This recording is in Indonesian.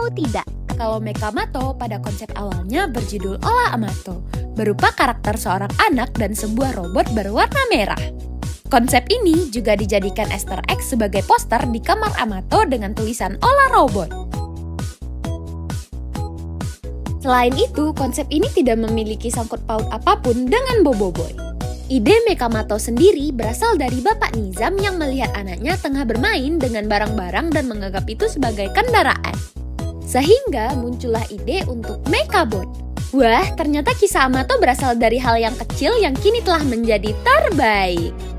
tahu tidak, kalau Mekamato pada konsep awalnya berjudul Ola Amato, berupa karakter seorang anak dan sebuah robot berwarna merah. Konsep ini juga dijadikan Easter egg sebagai poster di kamar Amato dengan tulisan Ola Robot. Selain itu, konsep ini tidak memiliki sangkut paut apapun dengan Boboiboy. Ide Mekamato sendiri berasal dari Bapak Nizam yang melihat anaknya tengah bermain dengan barang-barang dan menganggap itu sebagai kendaraan. Sehingga muncullah ide untuk Mekabot. Wah, ternyata kisah Amato berasal dari hal yang kecil yang kini telah menjadi terbaik.